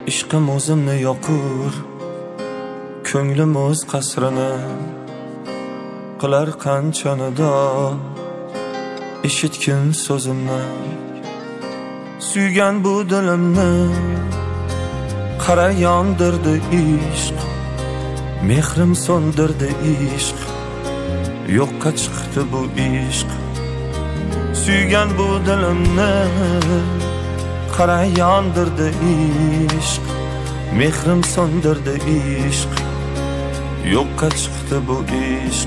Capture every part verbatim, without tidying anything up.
Ishqim o'zimni yoqur, ko'nglim o'z qasrini qilar qancha nido. Eshitgin so'zimni, suygan bu dilimni, qara yondirdi ishq, mehrim so'ndirdi ishq, yo'qqa chiqdi bu ishq. Suygan bu dilimni, qara yondirdi ishq, mehrim so'ndirdi ishq, yo'qqa chiqdi bu ishq.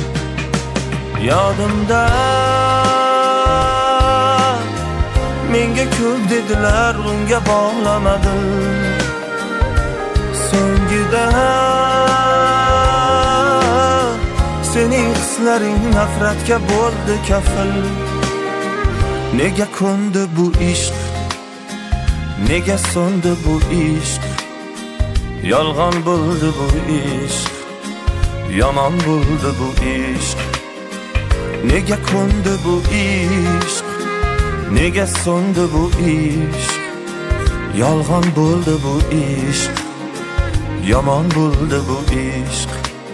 Yodimda menga ko'p dedilar, unga bog'lamadim. So'ngida sening hislaring nafratga bo'ldi kafil. Nega ko'ndi bu ishq, nega so'ndi bu ishq, yolg'on bo'ldi bu ishq, yomon bo'ldi bu ishq. Nega ko'ndi bu ishq, nega so'ndi bu ishq, yolg'on bo'ldi bu ishq, yomon bo'ldi bu ishq.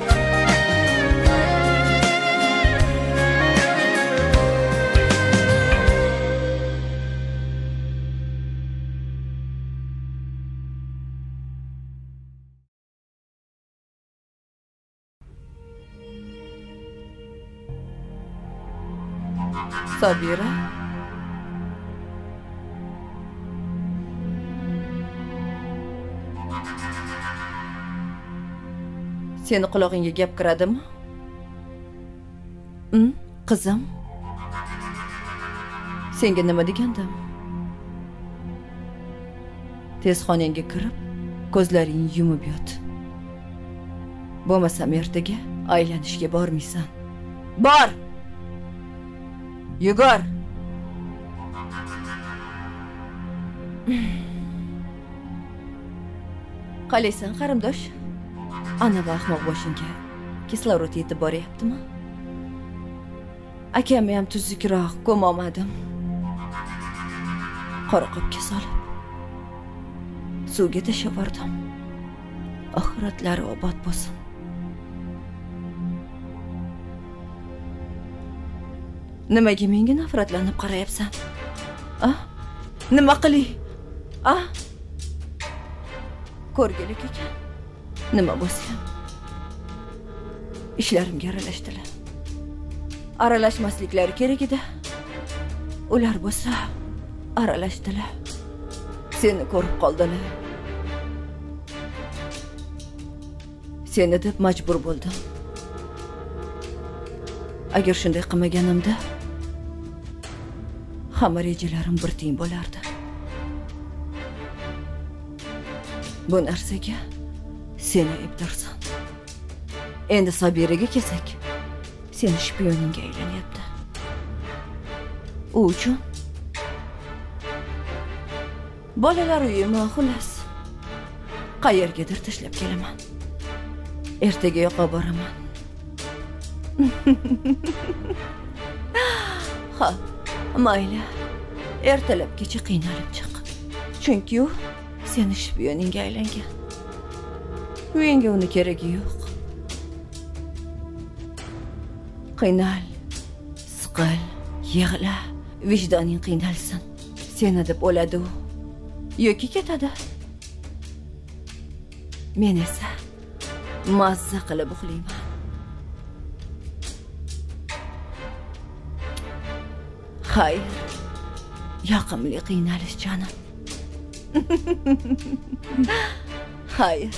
Sabira, seni qulog'ingga gap kiradimi? Hmm, qizim, senga nima degandim? Tez xonangga kirib, ko'zlaringni yumib yot. Bo'lmasam ertaga aylanishga bormaysan. Bor! Yugur! Qalaysan qarindosh? Ana va ahmoq boshingga kislorod yetib boryaptimi? Akamni ham tuzukroq ko'molmadim. Qora qopga solib suvga tashlab yubordim. Oxiratlari obod bo'lsin. Nimaga menga nafratlanib qarayapsan? Ah? Nima qilay? Ah? Ko'rgilik ekan. Nima bo'lsa ham ishlarimga aralashdilar. Aralashmasliklari kerak edi. Ular bo'lsa aralashdilar. Seni ko'rib qoldilar. Seni deb majbur bo'ldim. Agar shunday qilmaganimda hamma rejalarim bir tiyin bo'lardi. Bu narsaga seni aybdorsan. Endi Sabiraga kelsak, seni shpioningga aylanyapti. U uchun bolalar uyimi xullas qayergadir tashlab kelaman. Ertaga yo'qa boraman. Ha, mayli. Ertalabgacha qiynalib chiq. Chunki u seni shpioningga aylangan. Menga uni keragi yo'q. Qiynal, siqil, yig'la, vijdoning qiynalsin. Seni deb o'ladi u. Yoki ketadi. Men esa mazza qilib uxlayman. Hayır, yoqimli qiynalish jonim. Hayır.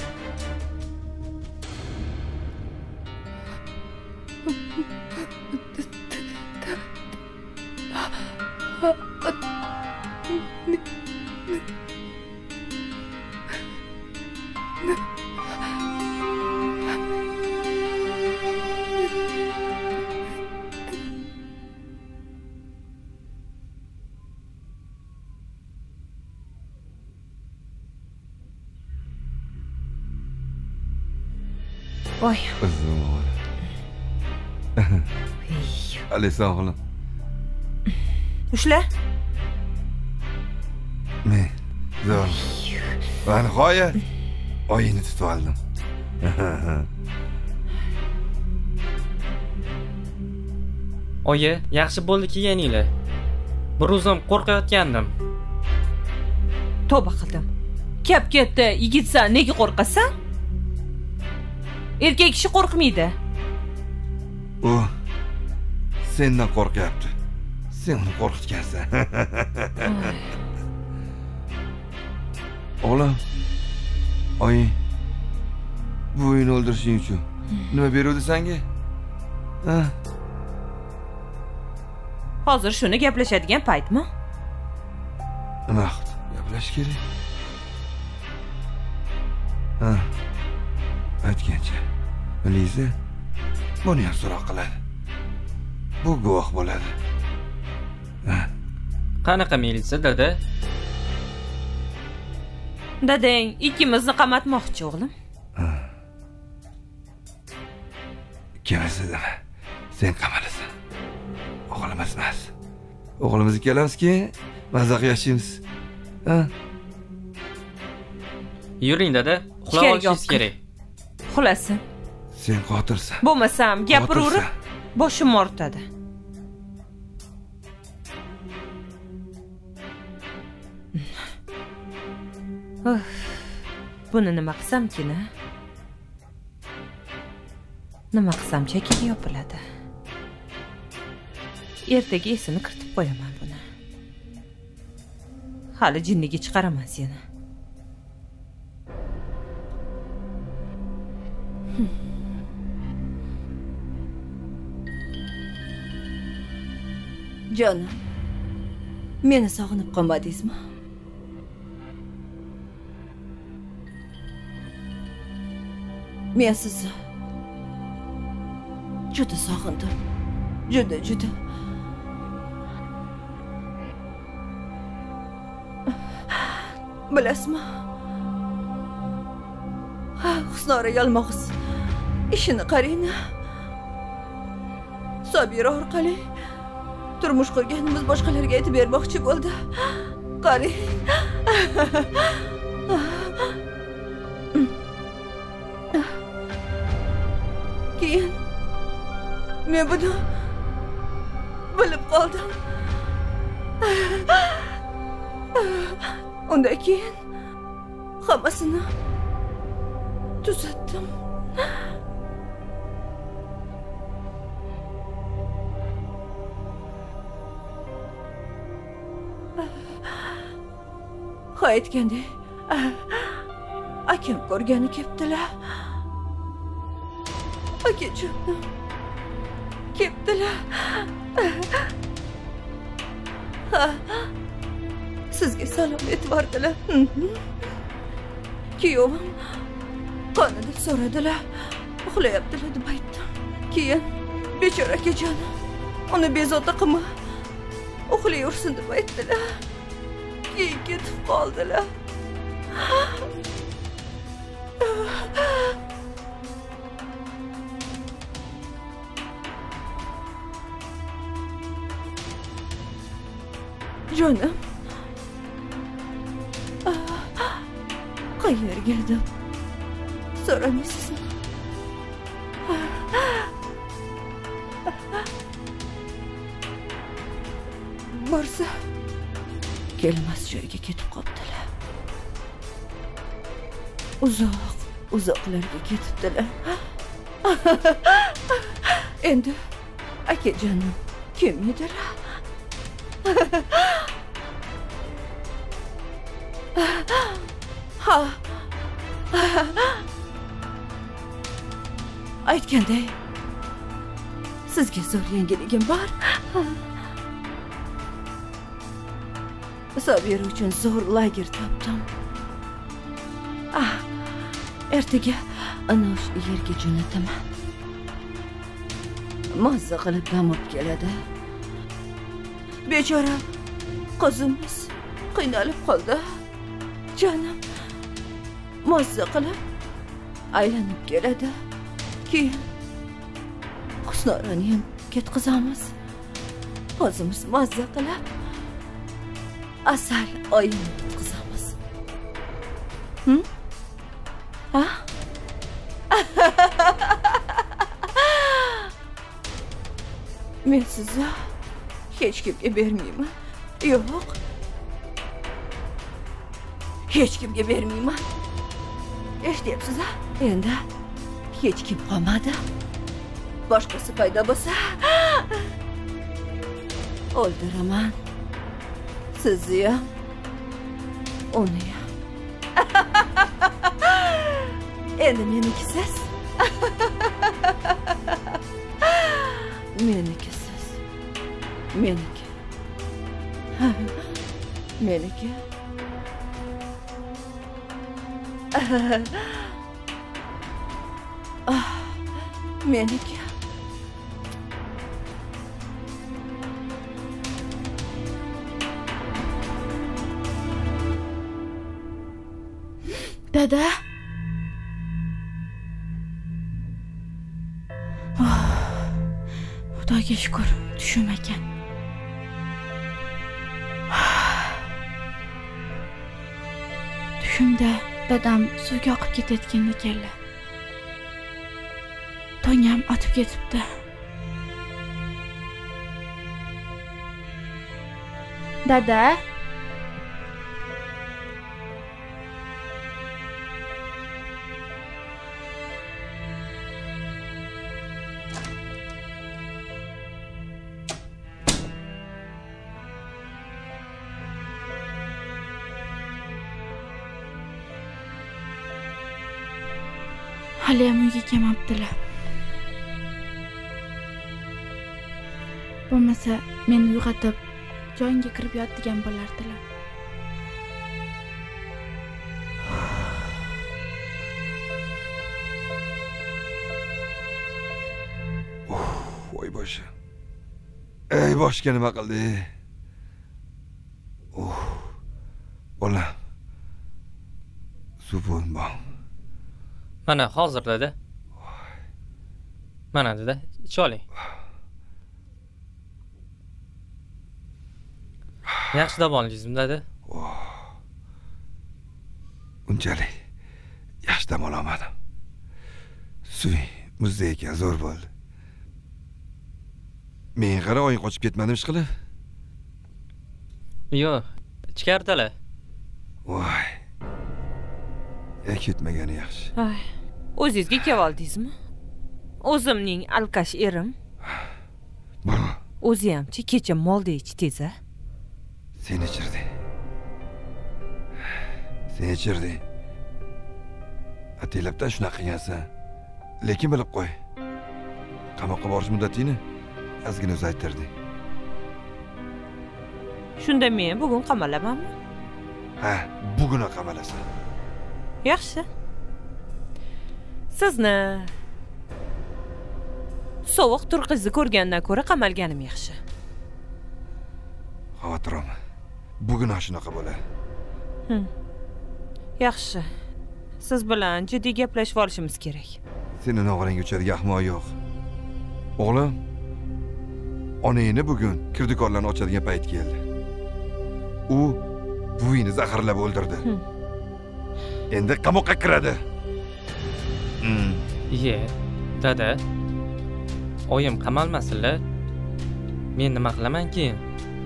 Oy. Kızım oğlum. Ali sağ olun. Ushla. Ne? Zo'r. Va nihoyat oyini tutib oldim. Oyi, yaxshi bo'ldi kelganinglar. Bir o'zim qo'rqayotgandim. Tavba qildim. Kap katta yigitsan, nega qo'rqasan? Erkak kishi qo'rqmaydi. U sendan qo'rqyapti. Sen uni qo'rqitgansan. O'g'lim, oy, bu uyni o'ldirishing uchun nima beruvdi senga? Ha? Hozir shuni gaplashadigan paytmi? Nima qildi? Gaplash kerak. Ha. Aytgancha, Liza buni ham so'roq qiladi. Bu guvoh bo'ladi. Ha. Qanaqa militsiya dada? Dadang ikkimizni qamatmoqchi o'g'lim. Ikkamizda sen qamalasan. O'g'limiz emas. O'g'limiz ikkalamizki, mazaq yashaymiz. Ha? Yuring dada, uxlab olishingiz kerak. Uxlasin. Sen qotilsan. Bo'lmasam gapiraverib boshim o'rtadi. Buni nima qilsam-kina? Nima qilsam chekigi yopiladi. Ertaga esini kiritib qo'yaman buni. Hali jinniga chiqaraman seni. Jonim, meni sog'inib qolmadingizmi? Men sizni juda sog'indim. Juda, juda. Bilasizmi? Husnora yalmog'iz ishini qarang. Sobira orqali turmush qurganimiz boshqalarga aytib bermoqchi bo'ldi. Qarang. Keyin men buni bilib qoldim. Undan keyin hammasini tuzatdim. Ha aytgandek, akam ko'rgani kelibdilar. Akajonim, kelibdilar. Sizga salom aytvordilar. Kuyovim qonida so'radilar. Uxlayaptilar deb aytdim. Keyin bechora akajonim uni bezovta qilma, uxlayursin deb aytdilar. Keyin ketib qoldilar. Jonim, qayerga deb so'ramaysizmi? Borsa kelmas joyga ketib qolibdilar. Uzoq, uzoqlarga ketibdilar. Endi akajonim kim edilar? Ha. Aytganday, sizga zo'r yangiligim bor. Sobira uchun zo'r lager topdim. Ah, ertaga ana o'sha yerga jo'nataman. Mazza qilib dam olib keladi. Bechora qizimiz qiynalib qoldi. Jonim, mazza qilib aylanib keladi. Keyin Husnorani ham ketkazamiz. O'zimiz mazza qilib asal oyini ketkazamiz. Hm? Ha? Men sizni hech kimga bermayman. Yo'q. Hech kimga bermayman. Eshityapsiz-a? Endi hech kim qolmadi. Boshqasi paydo bo'lsa, o'ldiraman. Sizni ham, uni ham. Endi menikisiz. Menikisiz. Meniki. Meniki. Ah, meniki. Dada. Xudoga shukr, tushim ekan. Tushimda dadam suvga oqib ketayotgan ekanlar. Tongam otib ketibdi. Dada. Haliyam uyga kelmabdilar. Bo'lmasa meni uyg'otib joyingga kirib yot degan bo'lardilar. Voy boshi. Ey boshga nima qildi? Oh. Bolam. Subhan bom. Mana hozir dada. Mana dada, ich oling. Yaxshi dam oldingizmi dada? Unchalik yaxshi dam olmadim. Suv muzday ekan, zo'r bo'ldi. Men qara oying qochib ketmadim ish qilib. Yo'q, ichkaridalar. Voy. Ya ketmagani yaxshi. Ay, o'zingizga kelib oldingizmi? O'zimning alkash erim. Bora. O'zi hamchi kecha molda ichdingiz-a? Sen ichirding. Sen ichirding. Atelabdan shunaqa qilgansan. Lekin bilib qo'y. Qamoqqa borish muddatingni ozgina uzaytirding. Shunda men bugun qamalamanmi? Ha, bugun qamalasan. Yaxshi. Sizni sovuq turqizni ko'rgandan ko'ra qamalganim yaxshi. Xavotirim. Bugun shunaqa bo'ladi. Hm. Yaxshi. Siz bilan jiddiy gaplashib olishimiz kerak. Sening o'g'lingga uchadigan ahmoq yo'q. O'g'lim, onangni bugun kirdikorlarni ochadigan payt keldi. U buvingni zaharlab o'ldirdi. Hm. Endi qamoqqa kiradi. Hmm. Iye, dada. Oyim qamalmasinlar. Men nima qilaman keyin?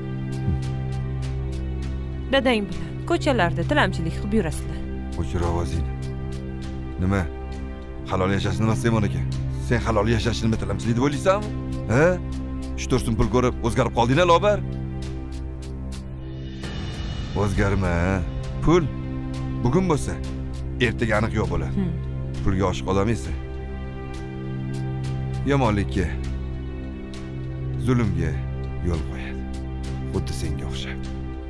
Dadang bilan ko'chalarda tilamchilik qilib yurasizlar. O'chir ovozingni. Nima? Halol yashashni emas Semon aka. Sen halol yashashni tilamchilik deb o'ylaysanmi? Ha? uch to'rt so'm pul ko'rib o'zgarib qoldinglar, lobar? O'zgarma. Pul bugun bo'lsa, ertaga aniq yo'q bo'ladi. Hmm. Pulga oshiq odam esa yomonlikka, zulmga yo'l qo'yadi. Xuddi senga o'xshab.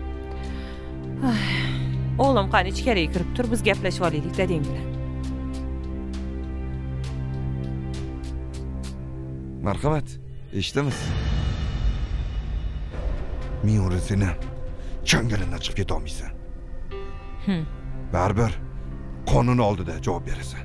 O'g'lim qani ichkariga kirib tur, biz gaplashib olaylik dadang bilan. Marhamat, eshitamiz. Men uni seni changalindan chiqib keta olmaysan. Hm. Baribir qonun oldida javob berasan.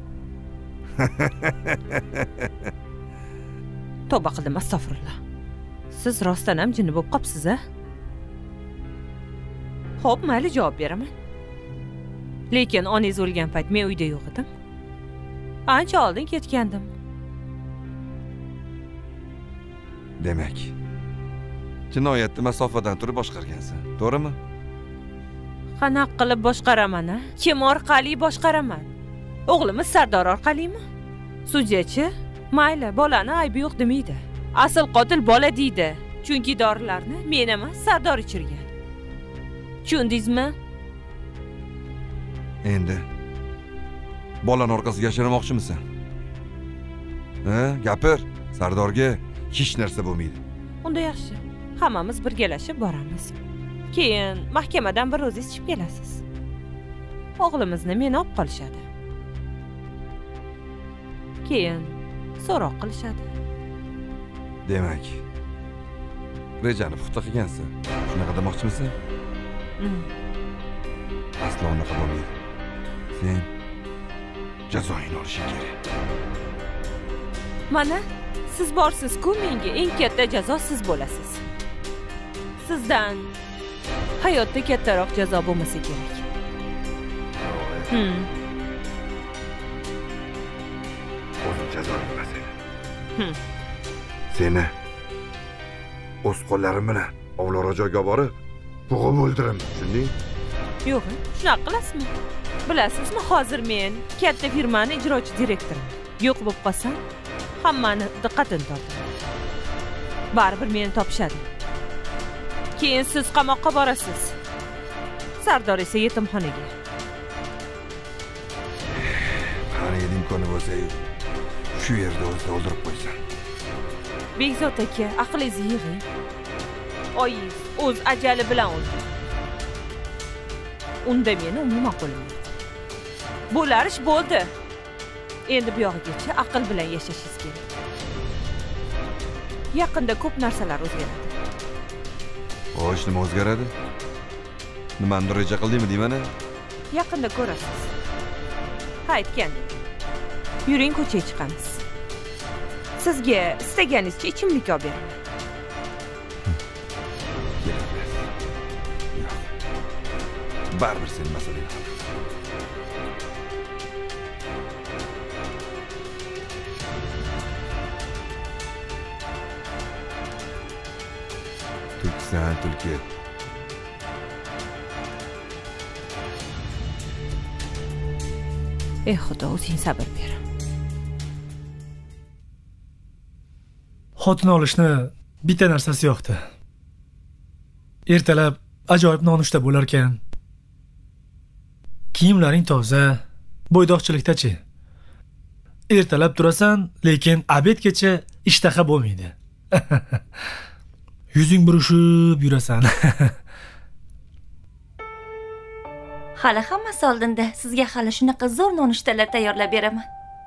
Tavba qildim, astag'firullah. Siz rostdan ham jinni bo'lib qopsiz-a? Xo'p, mayli, javob beraman. Lekin onangiz o'lgan payt men uyda yo'q edim. Ancha oldin ketgandim. Demak, jinoyatni masofadan turib boshqargansan, to'g'rimi? Qanaqa qilib boshqaraman, a? Kim orqali boshqaraman? O'g'limiz Sardor orqalimi? Sudyachi, mayli, bolani aybi yo'q demaydi. Asl qotil bola deydi. Chunki dorilarni men emas, Sardor ichirgan. Tushundingizmi? Endi bolani orqasiga yashirmoqchimisan? Ha, gapir. Sardorga hech narsa bo'lmaydi. Unda yaxshi. Hammamiz birgalashib boramiz. Keyin mahkamadan bir o'zingiz chiqib kelasiz. O'g'limizni meni olib qolishadi. Keyin so'roq qilishadi. Demak, rejani puxta qilgansan. Shunaqa demoqchimisan? Mm. Aslo unaqa bo'lmaydi. Sen jazoingni olishing kerak. Mana siz borsiz-ku, menga eng katta jazo siz bo'lasiz. Sizdan hayotda kattaroq jazo bo'lmasa kerak. Hmm. O'zing jazoni bilasan. Hmm. Seni o'z qo'llarim bilan ovlaro joyga borib, bo'g'ib o'ldiraman, tushunding? Yo'q, shunaqa qilasizmi? Bilasizmi, hozir men katta firmani ijrochi direktoriman. Yo'q bo'lib qolsam, hammani diqqatini tortaman. Baribir meni topishadi. Keyin siz qamoqqa borasiz. Sardor esa yetimxonaga. Qani imkoni bo'lsa, shu yerda o'zini o'ldirib qo'ysan. Bekzod aka, aqlingizni yig'ing. Oyingiz o'z ajali bilan o'ldi. Unda meni umuman qo'lim yo'q. Bo'lar ish bo'ldi. Endi bu yog'igacha aql bilan yashashingiz kerak. Yaqinda ko'p narsalar o'zgaradi. Xo'sh, nima o'zgaradi? Nimani reja qildingmi deyman-a? Yaqinda ko'rasiz. Ha, aytgandek. Yuring, ko'chaga chiqamiz. Sizga istaganingizcha ichimlik olib beraman. Baribir sen masalang. Tulkisan, tulki. Ey Xudo, o'zing sabr ber. Xotin olishni bitta narsasi yo'qdi. Ertalab ajoyib nonushta bo'lar ekan. Kiyimlaring toza, bo'ydoqchilikda-chi. Ertalab turasan, lekin obedgacha ishtaha bo'lmaydi. Yuzing burishib yurasan. Hali hammasi oldinda. Sizga hali shunaqa zo'r nonushtalar tayyorlab beraman.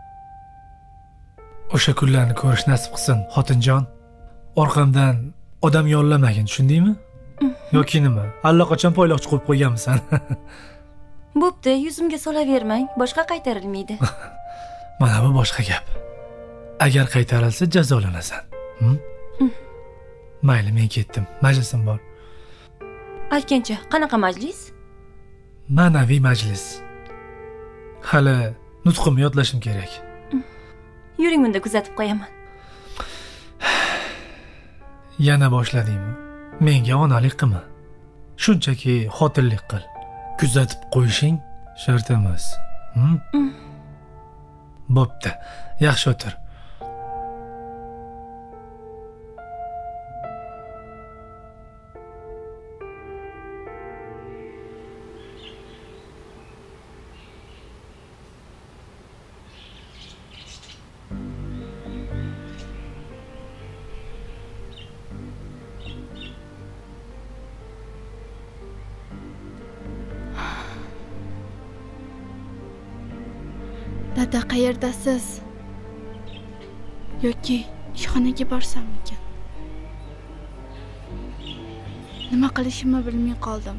O'sha kunlarni ko'rish nasib qilsin, xotinjon. Orqamdan odam yollamagin, tushundingmi? Yoki nima? Allaqachon poyloqchi qo'yib qo'yganmisan? Bo'pti, yuzimga solavermang, boshqa qaytarilmaydi. Mana bu boshqa gap. Agar qaytarilsa jazolanasan. Hm? Mayli, men ketdim. Majlisim bor. Aytgancha, qanaqa majlis? Ma'naviy majlis. Hali nutqimni yodlashim kerak. Yuring, unda kuzatib qo'yaman. Yana boshladingmi? Menga onalik qilma. Shunchaki xotinlik qil. Kuzatib qo'yishing shart emas. Hm? Bo'pti. Yaxshi o'tir. Dada, qayerdasiz? Yoki ishxonaga borsammikan? Nima qilishimni bilmay qoldim.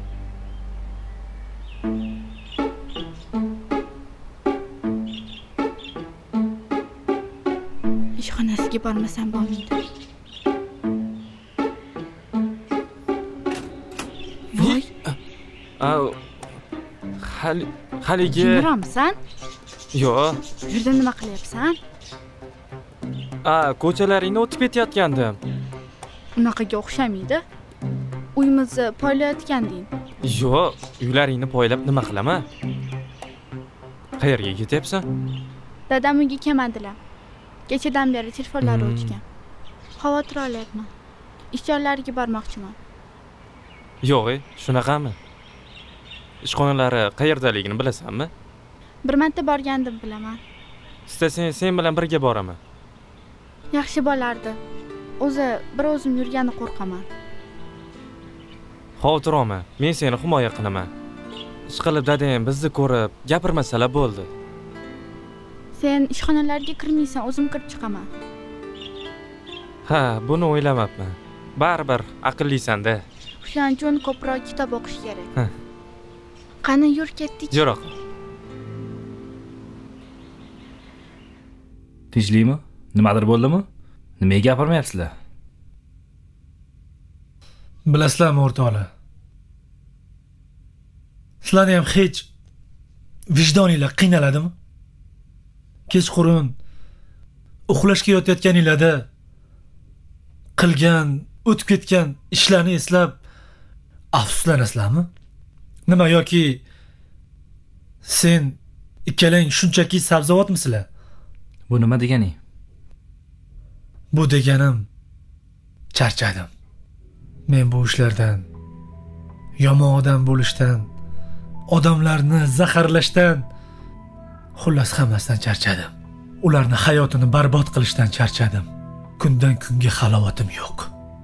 Ishxonasiga bormasam bo'lmaydi. Voy. Au. Hali haligi Jimromisan? yo'q, Bu yerda nima qilyapsan? a ko'chalaringni o'tib ketayotgandim. Unaqaga o'xshamaydi. Uyimizni poylayotganding. Yo'q, uylaringni poylab nima qilaman? Qayerga ketyapsan? Dadam uyga kelmadilar. Kechadan beri telefonlari Hmm. o'chgan. Xavotir olyapman. Ish joylariga bormoqchiman. Yo'q, shunaqami? Ishxonalari qayerdaligini bilasanmi? Bir marta borgandim bilaman. Istasang sen bilan birga boraman. Yaxshi bo'lardi. O'zi bir o'zim yurgani qo'rqaman. Xavotir olma, men seni himoya qilaman. Ishqilib dadang bizni ko'rib gapirmasalar bo'ldi. Sen ishxonalarga kirmaysan, o'zim kirib chiqaman. Ha, buni o'ylamabman. Baribir aqllisan-da. Shuning uchun ko'proq kitob o'qish kerak. Ha. Qani yur ketdik. Yo'q. Tinchlikmi? Nimadir bo'ldimi? Nimaga gapirmayapsizlar? Bilasizlarmi o'rtoqlar? Sizlarni ham hech vijdoninglar qiynaladimi? Kechqurun uxlashga yotayotganinglarda qilgan, o'tib ketgan ishlarni eslab afsuslanasizlarmi? Nima yoki sen ikkalang shunchaki sabzavotmisizlar? Bu nima deganing? Bu deganim charchadim. Men bu ishlardan, yomon odam bo'lishdan, odamlarni zaharlashdan, xullas hammasidan charchadim. Ularni hayotini barbod qilishdan charchadim. Kundan kunga halovatim yo'q.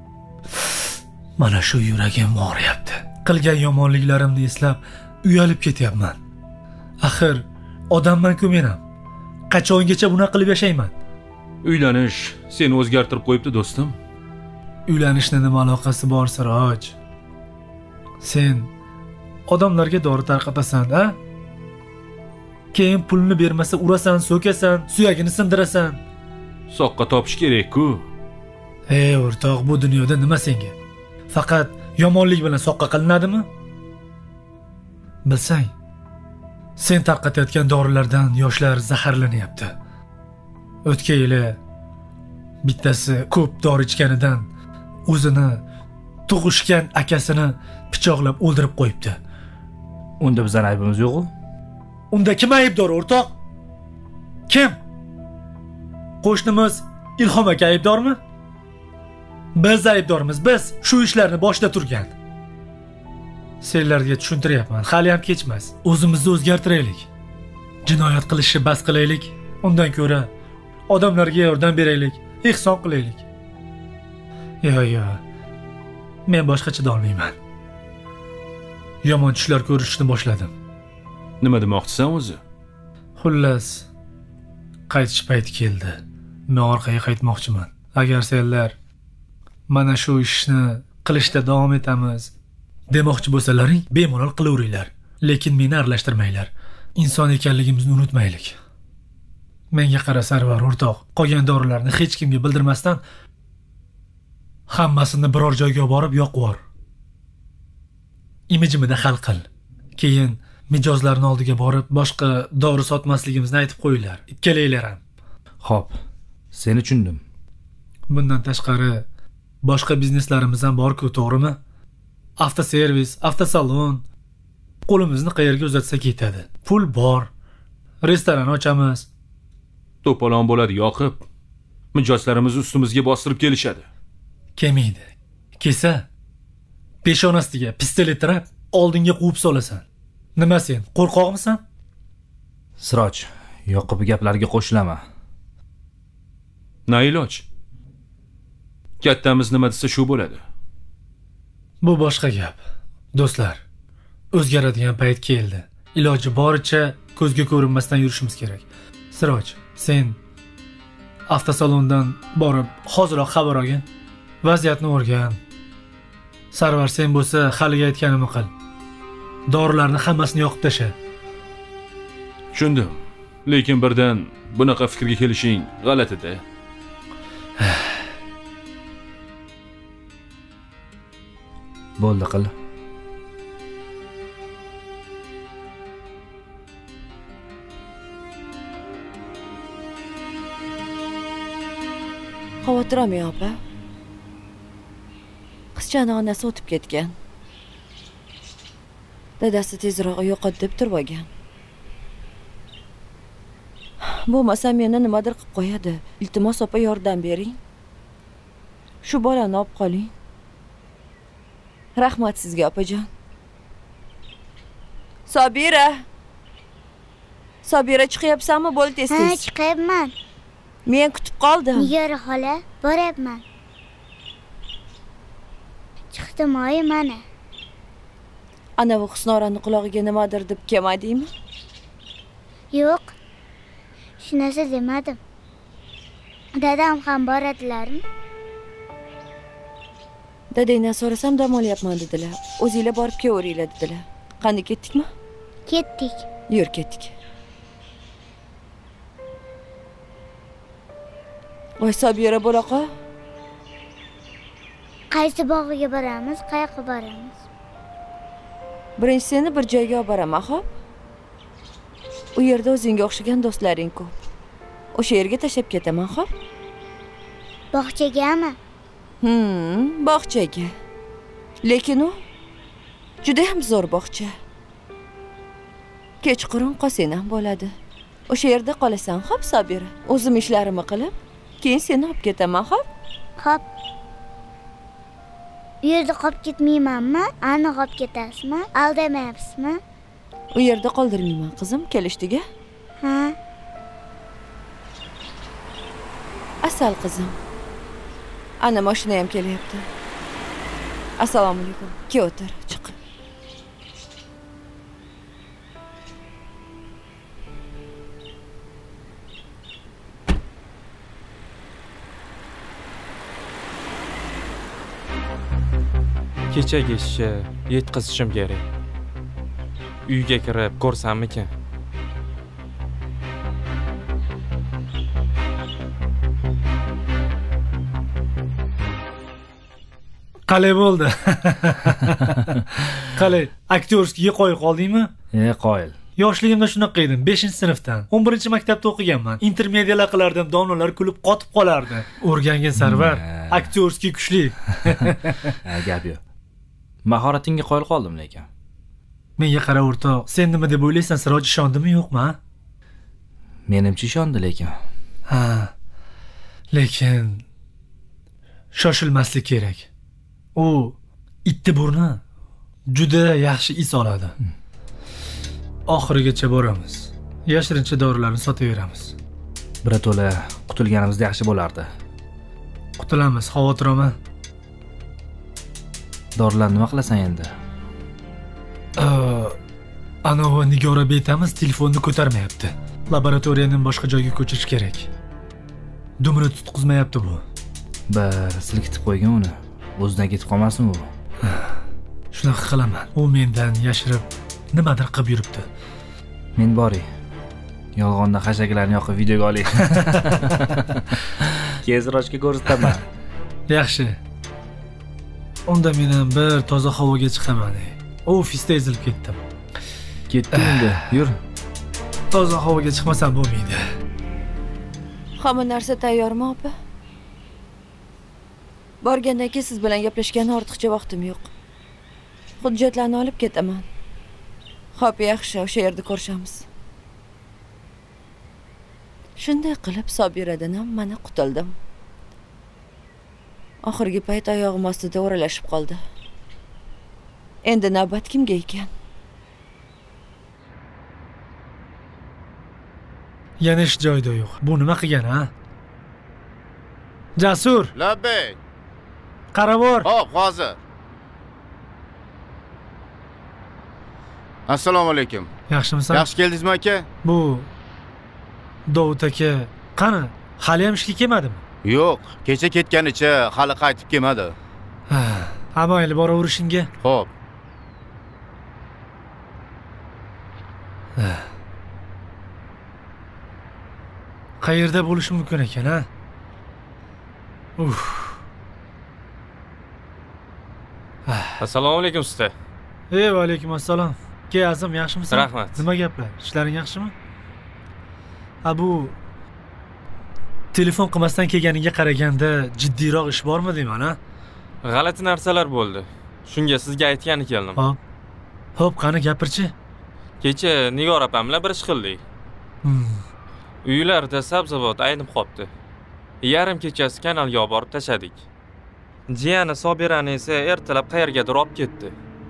Mana shu yuragim og'riyapti. Qilgan yomonliklarimni eslab uyalib ketyapman. Axir odamman-ku men ham. Qachongacha bunaqa qilib yashayman? Uylanish seni o'zgartirib qo'yibdi do'stim. Uylanishni nima aloqasi bor, Siroj? Sen odamlarga dori tarqatasan, a? Keyin pulni bermasa urasan, so'kasan, suyagini sindirasan. Soqqa topish kerak-ku. Ey o'rtoq, bu dunyoda nima senga? Faqat yomonlik bilan soqqa qilinadimi? Bilsang, sen tarqatayotgan dorilardan yoshlar zaharlanyapti. O'tgan yili bittasi ko'p dori ichganidan o'zini tug'ishgan akasini pichoqlab o'ldirib qo'yibdi. Unda bizning aybimiz yo'q-ku? Unda kim aybdor, o'rtoq? Kim? Qo'shnimiz Ilhom aka aybdormi? Biz aybdormiz, biz shu ishlarni boshida turgan. Senlarga tushuntiryapman, hali ham kechmas. O'zimizni o'zgartiraylik. Jinoyat qilishni bas qilaylik. Undan ko'ra odamlarga yordam beraylik, ehson qilaylik. Yo, yo. Men boshqa chida olmayman. Yomon tushlar ko'rishni boshladim. Nima demoqchisan o'zi? Xullas, qaytish payti keldi. Men orqaga qaytmoqchiman. Agar senlar mana shu ishni qilishda davom etamiz demoqchi bo'lsalaring, bemalol qilaveringlar. Lekin meni aralashtirmanglar. Inson ekanligimizni unutmaylik. Menga qara Sarvar o'rtoq, qolgan dorilarni hech kimga bildirmasdan hammasini biror joyga olib borib yoqib yubor. Imijimida hal qil. Keyin mijozlarning oldiga borib boshqa dori sotmasligimizni aytib qo'yinglar. Ikkalanglar ham. Xo'p, seni tushundim. Bundan tashqari boshqa bizneslarimiz ham bor-ku, to'g'rimi? Avtoservis, avtosalon. Qo'limizni qayerga uzatsak yetadi. Pul bor. Restoran ochamiz. To'polon bo'ladi yoqib. Mijozlarimiz ustimizga bostirib kelishadi. Kelmaydi. Kelsa, peshonasiga pistolet tirab, oldinga quvib solasan. Nima sen, qo'rqoqmisan? Siroj, yoqib gaplarga qo'shilama. Na iloj. Kattamiz nima desa shu bo'ladi. Bu boshqa gap. Do'stlar, o'zgaradigan payt keldi. Iloji boricha ko'zga ko'rinmasdan yurishimiz kerak. Siroj, sen avtosalondan borib hoziroq xabar olgin. Vaziyatni o'rgan. Sarvar, sen bo'lsa haliga aytganimni qil. Dorilarni hammasini yoqib tasha. Tushundim. Lekin birdan bunaqa fikrga kelishing g'alati-da. Bo'ldi qil. Xavotir olmang opa. Qizchani onasi o'tib ketgan. Dadasi tezroq yo'qot deb turib olgan. Bo'lmasa meni nimadir qilib qo'yadi. Iltimos opa yordam bering. Shu bolani olib qoling. Rahmat sizga opajon. Sobira. Sobira chiqyapsanmi? Bo'ldi tez-tez. Ha, chiqyapman. Men kutib qoldim. Nigora xola, boryapman. Chiqdim oyi mana. Ana bu Husnorani qulog'iga nimadir deb kelmadingmi? Yo'q. Shu narsa demadim. Dadam ham boradilarmi? Dadangdan so'rasam dam olyapman dedilar. O'zinglar borib kelaveringlar dedilar. Qani ketdikmi? Ketdik. Yur ketdik. Voy Sobira bo'laqa. Qaysi bog'iga boramiz, qayoqqa boramiz? Birinchisini bir joyga olib boraman, xo'p? U yerda o'zingga o'xshagan do'stlaring ko'p. O'sha yerga tashlab ketaman, xo'p? Bog'chagami? Hmm, bog'chaga. Lekin u juda ham zo'r bog'cha. Kechqurun qolsang ham bo'ladi. O'sha yerda qolasan, xo'p, Sobira? O'zim ishlarimni qilib, keyin seni olib ketaman, xo'p? Xo'p. U yerda qolib ketmaymanmi? Aniq olib ketasizmi? Aldamayapsizmi? U yerda qoldirmayman, qizim, kelishdiga. Ha. Asal qizim. Ana mashina ham kelyapti. Assalomu alaykum. Kel o'tir, chiq. Kechagi ishni yetkazishim kerak. Uyga kirib ko'rsammikin? Qalay bo'ldi? Qalay, aktyorskiga qo'yib qoldingmi? E, qoyil. Yoshligimda shunaqa edim, beshinchi sinfdan. o'n birinchi maktabda o'qiganman. Intermediyalar qilardim, domlalar kulib qotib qolardi. O'rgangin Sarvar, aktyorski kuchli. Gap yo'q. Mahoratingga qoyil qoldim lekin. Menga qara o'rtoq, sen nima deb o'ylaysan? Siroj ishondimi, yo'qmi? Menimcha ishondi lekin. Ha. Lekin shoshilmaslik kerak. U itni burni juda yaxshi is oladi. Oxirigacha boramiz. Yashirincha dorilarni sotaveramiz. Birato'la qutulganimizda yaxshi bo'lardi. Qutulamiz, xavotir olma. Dorilarni nima qilasan endi? Anovi Nigora betamiz telefonni ko'tarmayapti. Laboratoriyani boshqa joyga ko'chirish kerak. Dumini tutqizmayapti bu. Bir silkitib qo'ygan uni. O'zidan ketib qolmasin u. Shunaqa qilaman. U mendan yashirib nimadir qilib yuribdi. Men boray. Yolg'onda xashaklarni yoqib videoga olay. Kezrochga ko'rsataman. Yaxshi. Unda men ham bir toza havoga chiqaman. Ofisda ezilib ketdim. Ketdim endi. Yur. Toza havoga chiqmasam bo'lmaydi. Hamma narsa tayyormi, opa? Borgandan keyin siz bilan gaplashgani ortiqcha vaqtim yo'q. Hujjatlarni olib ketaman. Xo'p, yaxshi, o'sha yerda ko'rishamiz. Shunday qilib Sobiradan ham mana qutuldim. Oxirgi payt oyog'im ostida o'ralashib qoldi. Endi navbat kimga ekan? Yana ish joyida yo'q. Bu nima qilgan, ha? Jasur. Labbay. Qaravor. Xo'p, hozir. Assalomu alaykum. Yaxshimisan? Yaxshi keldingizmi aka? Bu Dovud aka qani? Hali ham ishga kelmadimi? Yo'q, kecha ketganicha hali qaytib kelmadi. Ha, amayli boraverishingga. Xo'p. Qayerda bo'lishi mumkin ekan, ha? Uf. Assalomu alaykum usta. Ey, va alaykum assalom. Ke Azim, yaxshimisan? Rahmat. Nima gaplar? Ishlaring yaxshimi? Ha, bu telefon qilmasdan kelganiga qaraganda jiddiyroq ish bormi deyman, ha? G'alati narsalar bo'ldi. Shunga sizga aytgani keldim. Hop. Hop, qani gapirchi. Kecha Nigor opam bilan bir ish qildik. Hmm. Uylarida sabzavot aynib qopti. Yarim kechasi kanalga olib borib tashadik. Jiyani Sobirani esa ertalab qayergadir olib ketdi.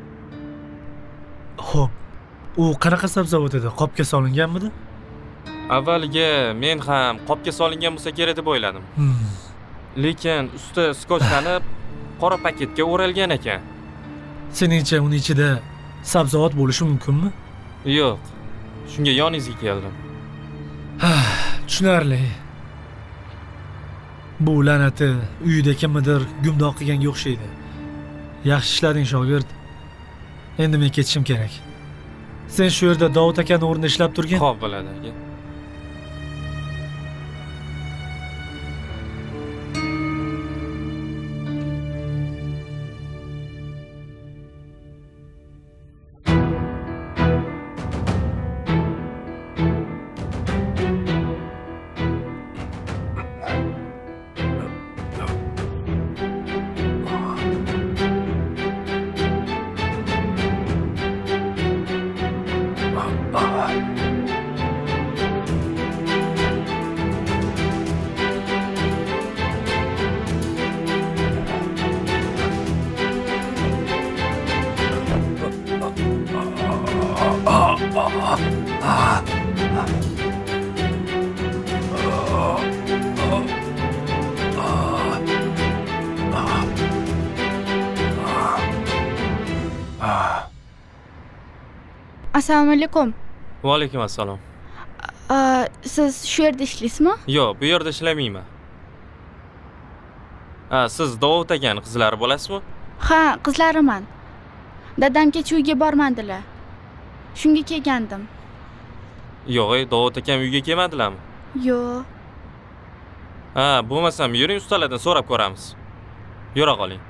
Hop. U qanaqa sabzavot edi? Qopga solinganmidi? Avvaliga men ham qopga solingan bo'lsa kerak deb o'yladim. Hmm. Lekin usti skotchlanib, qora paketga o'ralgan ekan. Seningcha uning ichida sabzavot bo'lishi mumkinmi? Yo'q. Shunga yoningizga keldim. Tushunarli. Bu la'nati uyida kimnidir gumdon qilganga o'xshaydi. Yaxshi ishlading shogird. Endi men ketishim kerak. Sen shu yerda Davud akani o'rnida ishlab turgin. Xo'p bo'ladi aka. Assalomu alaykum. Va alaykum assalom. Siz shu yerda ishlaysizmi? Yo'q, bu yerda ishlamayman. Ha, siz Davud akaning qizlari bo'lasizmi? Ha, qizlariman. Dadam kecha uyga bormadilar. Shunga kelgandim. Yo'q, Davud akam uyga kelmadilarmi? Yo'q. Ha, bo'lmasam yuring ustalardan so'rab ko'ramiz. Yura qoling.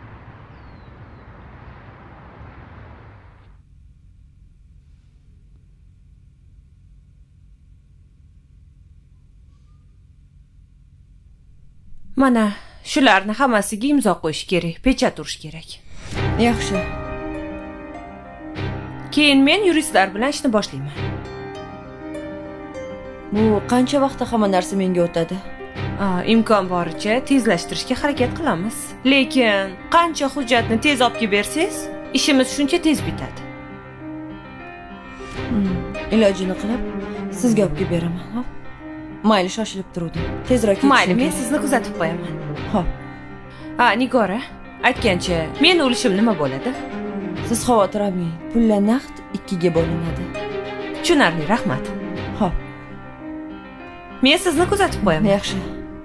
Mana shularni hammasiga imzo qo'yish kerak, pechat urish kerak. Yaxshi. Keyin men yuristlar bilan ishni boshlayman. Bu qancha vaqtda hamma narsa menga o'tadi? Imkon boricha tezlashtirishga harakat qilamiz. Lekin qancha hujjatni tez olib kelib bersangiz, ishimiz shuncha tez bitadi. Hmm, ilojini qilib sizga olib kelib beraman, xo'p? Mayli, shoshilib turdim. Tezroq ketishim. Mayli, men sizni kuzatib qo'yaman. Xo'p. Ha, Nigora, aytgancha, men ulushim nima bo'ladi? Siz xavotir olmang. Pullar naqd ikkiga bo'linadi. Tushunarli, rahmat. Xo'p. Men sizni kuzatib qo'yaman. Yaxshi.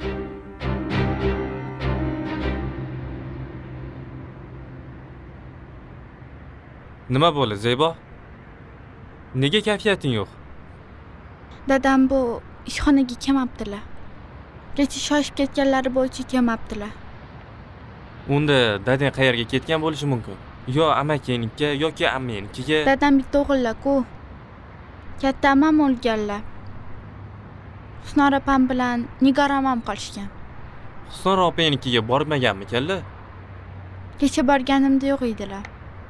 Nima bo'ldi, Zebo? Nega kayfiyating yo'q? Dadam bu ishxonaga kelmabdilar. Kecha shoshib ketganlari bo'yicha kelmabdilar. Unda dadang qayerga ketgan bo'lishi mumkin? Yo amakinikiga yoki ammenikiga? Dadam bitta o'g'illar-ku. Katta ammam o'lganlar. Husnor opam bilan Nigor amam qolishgan. Husnor opanikiga bormaganmi kalla? Kecha borganimda yo'q edilar.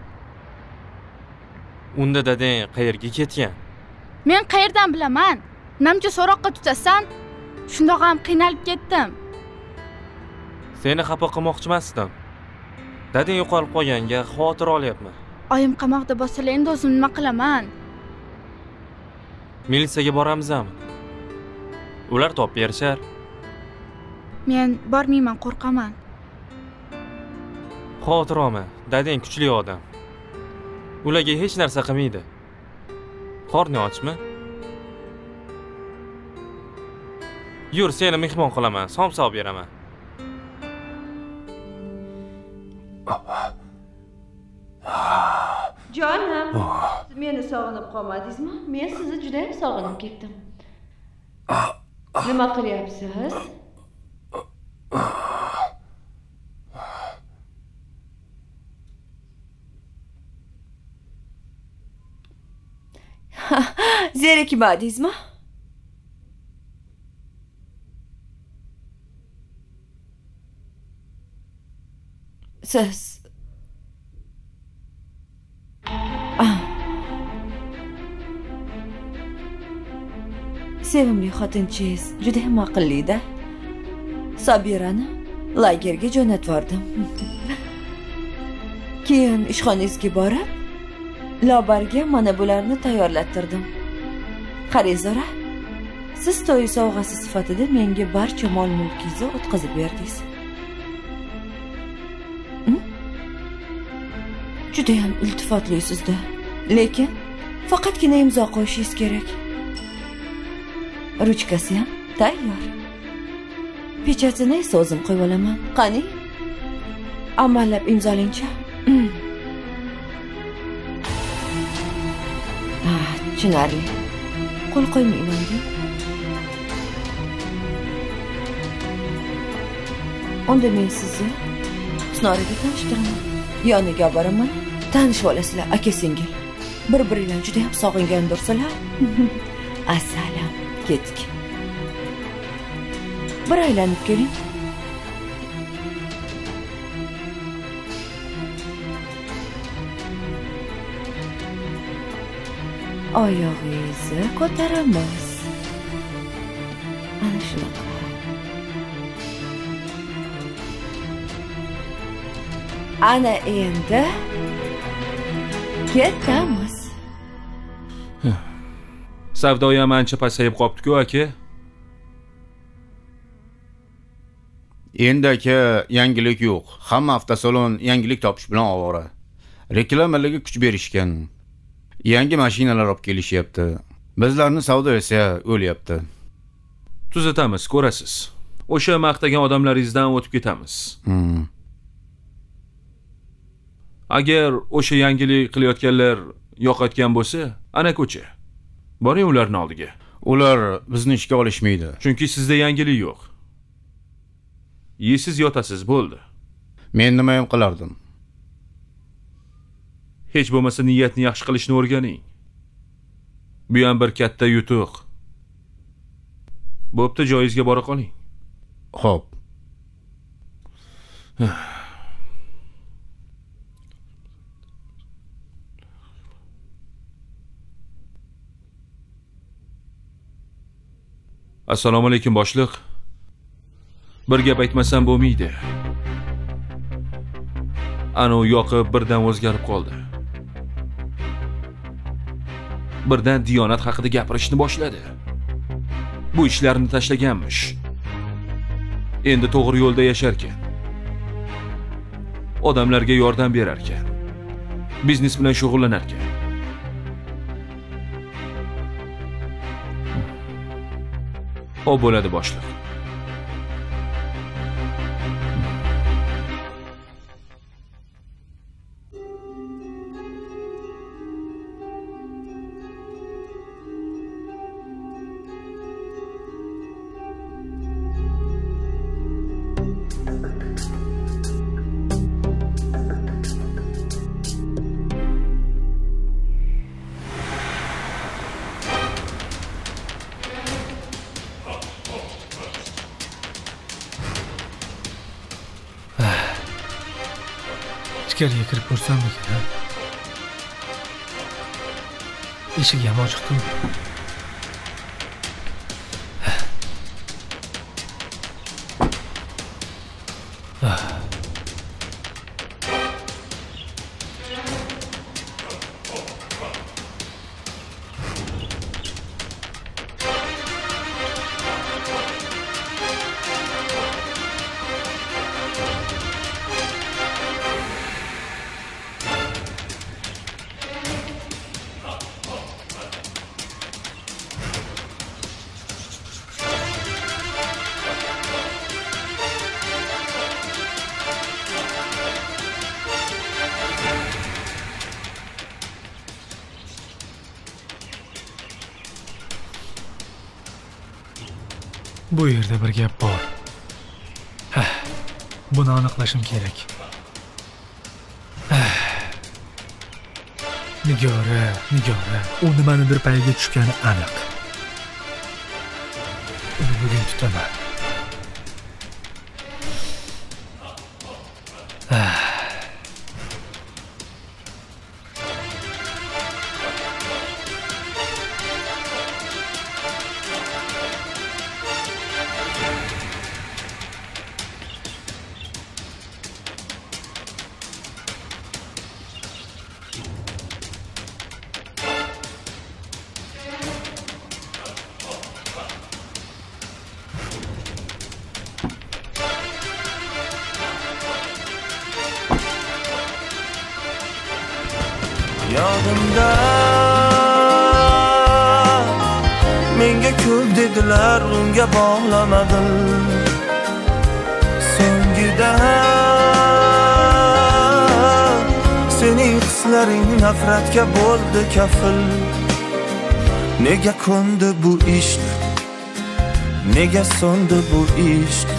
Unda dadang qayerga ketgan? Men qayerdan bilaman? Namcha so'roqqa tutasan? Shundoq ham qiynalib ketdim. Seni xafa qilmoqchi emasdim. Dadang yo'qolib qolganga xavotir olyapman. Oyim qamoqda bo'lsalar endi o'zim nima qilaman? Militsiyaga boramizmi? Ular topib berishar. Men bormayman, qo'rqaman. Xavotir olma, dadang kuchli odam. Ularga hech narsa qilmaydi. Qorni ochmi? Yur, seni mehmon qilaman, somsa olib beraman. Jonim, siz meni sog'inib qolmadingizmi? Men sizni juda ham sog'inib ketdim. Nima qilyapsiz? Zerikmadingizmi? siz ah. Sevimli xotinchingiz juda ham aqlli-da. Sobirani lagerga jo'natvordim. Keyin ishxonangizga borib, Lobarga mana bularni tayyorlattirdim. Xarizora, siz to'y sovg'asi sifatida menga barcha mol-mulkingizni o'tkazib berdingiz. Juda ham iltifotlisiz-da. Lekin faqatgina imzo qo'yishingiz kerak. Ruchkasi ham tayyor. Pechatini esa o'zim qo'yib olaman. Qani? Amallab imzolang-chi. Ah, tushunarli. Qo'l qo'ymayman-da. Unda men sizni Husnoraga tanishtiraman. Yoniga olib boraman. Tanishib olasizlar, aka-singil. Bir-biringlarni juda ham sog'ingandirsilar. Assalom, ketdik. Bir aylanib keling. Oyog'ingizni ko'taramiz. Ana shunaqa. Ana endi ketamiz. Savdoyam ancha pasayib qopti-ku, aka. Endi aka, yangilik yo'q. Hamma avtosalon yangilik topish bilan ovora. Reklamalarga kuch berishgan. Yangi mashinalar olib kelishyapti. Bizlarning savdo esa o'lyapti. Tuzatamiz, ko'rasiz. O'sha maqtagan odamlaringizdan o'tib ketamiz. Hmm. Agar o'sha yangilik qilayotganlar yoqayotgan bo'lsa, ana ko'cha. Boring ularning oldiga. Ular bizni ishga olishmaydi. Chunki sizda yangilik yo'q. Yeysiz yotasiz, bo'ldi. Men nima ham qilardim? Hech bo'lmasa niyatni yaxshi qilishni o'rganing. Bu ham bir katta yutuq. Bo'pti, joyingizga bora qoling. Xo'p. Assalomu alaykum boshliq. Bir gap aytmasam bo'lmaydi. Ana u yoqib birdan o'zgarib qoldi. Birdan diyonat haqida gapirishni boshladi. Bu ishlarni tashlaganmish. Endi to'g'ri yo'lda yashar ekan. Odamlarga yordam berar ekan. Biznes bilan shug'ullanar ekan. O bo'ladi boshliq. Ichkariga kirib ko'rsam ekan. Eshik ham ochiq-ku. Bu yerda bir gap bor. Hah, buni aniqlashim kerak. Nigora, Nigora, u nimanidir payiga tushgani aniq. Uni bugun tutaman. menga ko'p dedilar, unga bog'lamadim. So'ngida sening hislaring nafratga bo'ldi kafil. Nega ko'ndi bu ishq, nega so'ndi bu ishq?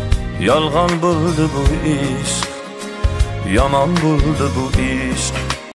Yolg'on bo'ldi bu ishq, yomon bo'ldi bu ishq.